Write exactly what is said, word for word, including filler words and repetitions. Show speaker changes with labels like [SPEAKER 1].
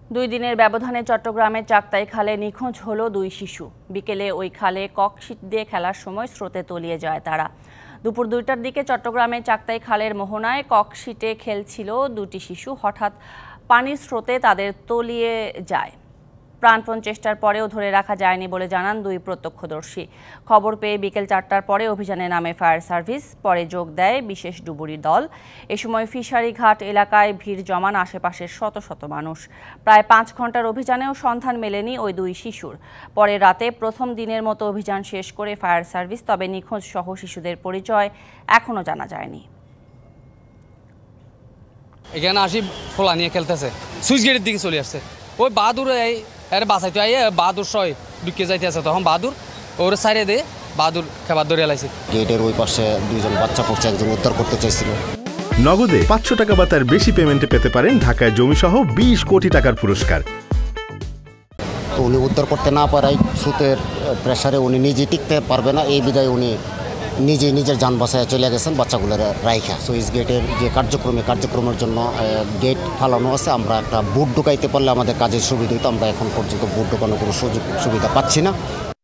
[SPEAKER 1] দুই দিনের ব্যবধানে চট্টগ্রামের চাক্তাই খালে নিখোঁজ হলো দুই শিশু। বিকেলে ওই খালে ককশিট দিয়ে খেলার সময় স্রোতে তলিয়ে যায় তারা। দুপুর দুইটার দিকে চট্টগ্রামের চাক্তাই খালের মোহনায় ককশিটে খেলছিল দুটি শিশু। হঠাৎ পানির স্রোতে তাদের তলিয়ে যায়। প্রাণপণ চেষ্টার পরেও ধরে রাখা যায়নি বলে জানান দুই প্রত্যক্ষদর্শী। খবর পেয়ে বিকেল চারটার পরে অভিযানে নামে ফায়ার সার্ভিস। পরে যোগ দেয় বিশেষ ডুবুরি দল। এ সময় ফিশারি ঘাট এলাকায় ভিড় জমান আশেপাশের শত শত মানুষ। প্রায় পাঁচ ঘন্টার অভিযানেও সন্ধান মেলেনি ওই দুই শিশুর। পরে রাতে প্রথম দিনের মতো অভিযান শেষ করে ফায়ার সার্ভিস, তবে নিখোঁজ সহ শিশুদের পরিচয় এখনও জানা যায়নি।
[SPEAKER 2] এখানে আসি ফোলা নিয়ে খেলতেছে, সুইচ গেটের দিকে চলে আসছে। ওই বাহাদুর এর বাসাইতে আইয়ে বাহাদুর সয় ঢুকে যাইতে আছে, তখন বাহাদুর ওর সাইডে দিয়ে বাহাদুর খাবার ধরে লাইছে।
[SPEAKER 3] গেটের ওই পাশে দুইজন বাচ্চা পড়ছে, একজন উদ্ধার করতে চাইছিল।
[SPEAKER 4] নগদে পাঁচশো টাকা বা তার বেশি পেমেন্টে পেতে পারেন ঢাকায় জমিসহ বিশ কোটি টাকার পুরস্কার।
[SPEAKER 3] তো উনি উদ্ধার করতে না পারায় স্রোতের প্রেসারে উনি নিজে টিকতে পারবে না, এই বিধায় উনি নিজে নিজের যান বাসায় চলে গেছেন বাচ্চাগুলোর রাইখা। সুইচ গেটের যে কার্যক্রমে কার্যক্রমের জন্য গেট ফালানো আছে। আমরা একটা বুট ঢুকাইতে পারলে আমাদের কাজের সুবিধা হতো। আমরা এখন পর্যন্ত বুট ঢুকানোর কোনো সুযোগ সুবিধা পাচ্ছি না।